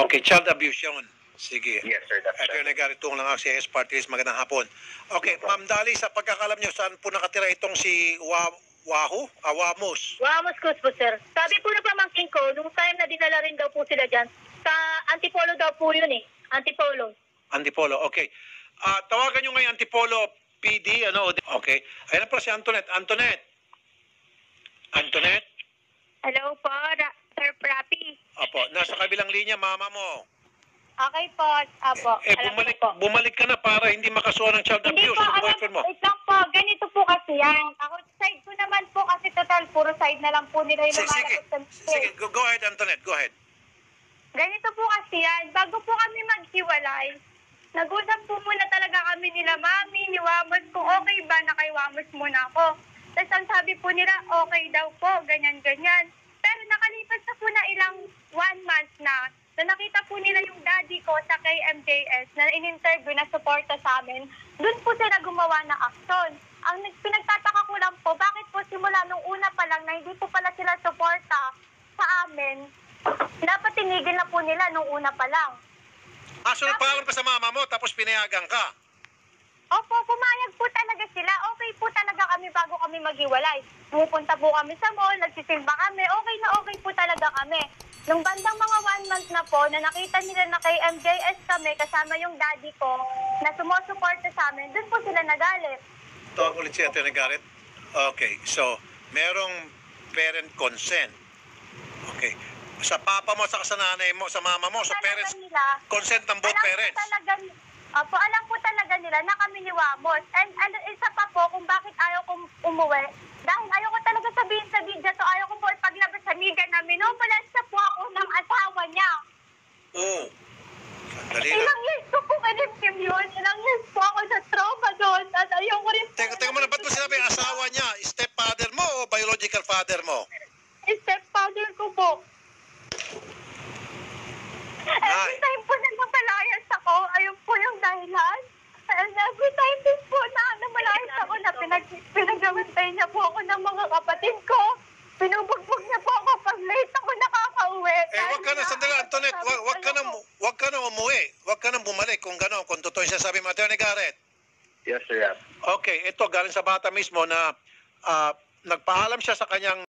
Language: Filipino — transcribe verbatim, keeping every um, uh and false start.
Okay, child abuse yun. Sige. Yes, sir. That's Ito right. yung nagkaritong lang ang C S Party List. Magandang hapon. Okay, Ma'am Dali, sa pagkakalam nyo, saan po nakatira itong si Wa Wahu? Ah, Wamos? Wamos Cruz po, sir. Sabi po na pamangkin ko, nung time na dinala rin daw po sila dyan, sa Antipolo daw po yun eh. Antipolo. Antipolo, okay. Ah, tawagan nyo ngayon Antipolo P D, ano? Okay. Ayan na po si Antoinette. Antoinette? Antoinette? Hello po, Ra- Sir Prapi. Opo, nasa kabilang linya, mama mo. Okay po, apo. Eh, Alam bumalik, ko po. bumalik ka na para hindi makasuha ng child Hindi abuse po, ng alam, boyfriend mo. wait lang po, ganito po kasi yan. Ako, side ko naman po kasi total, puro side na lang po nila yung Sige, sige. lumalabas sa Sige, go, go ahead, Antoinette, go ahead. Ganito po kasi yan, bago po kami maghiwalay, nag-usap po muna talaga kami nila, Mami, ni Wamos, kung okay ba na kay Wamos muna ako. Tapos ang sabi po nila, okay daw po, ganyan-ganyan. Pero nakalipas na po na ilang one month na, na nakita po nila yung daddy ko sa K M J S na in-interview na suporta sa amin, dun po sila gumawa ng aksyon. Ang nag- pinagtataka ko lang po, bakit po simula nung una pa lang na hindi po pala sila suporta sa amin, dapat tinigil na po nila nung una pa lang. Ah, so nagpaalam ka sa mama mo, tapos pinayagan ka. Opo, pumayag po talaga sila. Okay po talaga kami bago kami maghiwalay. Pupunta po kami sa mall, nagsisimba kami. Okay na okay po talaga kami. Nung bandang mga one month na po, na nakita nila na kay M J S kami, kasama yung daddy ko, na sumusuporta sa amin, dun po sila nagalit. Tawag ulit si Atty. Garrett. Okay, so, merong parent consent. Okay. Sa papa mo, sa sa nanay mo, sa mama mo, sa Talaga parents, nila, consent ng both alam parents. Po talaga, opo, alam po talaga nila na kami ni Wamos. And, and isa pa po kung bakit ayaw kong umuwi. Dahil ayaw ko talaga sabihin sa video to, ayaw ko po ipaglabas sa media na minumulasta po ako ng asawa niya. Oo. Sandali lang. Ilang years ko po kanimkim yun. Ilang years po ako sa trauma doon. At ayaw ko rin po. Teka, teka muna, ba't mo sinabi asawa niya? Stepfather mo o biological father mo? Stepfather ko po. Every Nay. time po na napalayas ako, ayun po yung dahilan. And every time din po na namalayas ako na pinag pinagawintay niya po ako ng mga kapatid ko. Pinubugbog niya po ako pag late ako nakakauwi. Eh, wag ka na, sandali, Antoinette, wag, wag ka na, wag ka na umuwi. Wag ka na bumalik kung gano'n, kung totoo yung sasabi mo, Atty. Garrett. Yes, sir. Yes. Okay, ito, galing sa bata mismo na ah, nagpaalam siya sa kanyang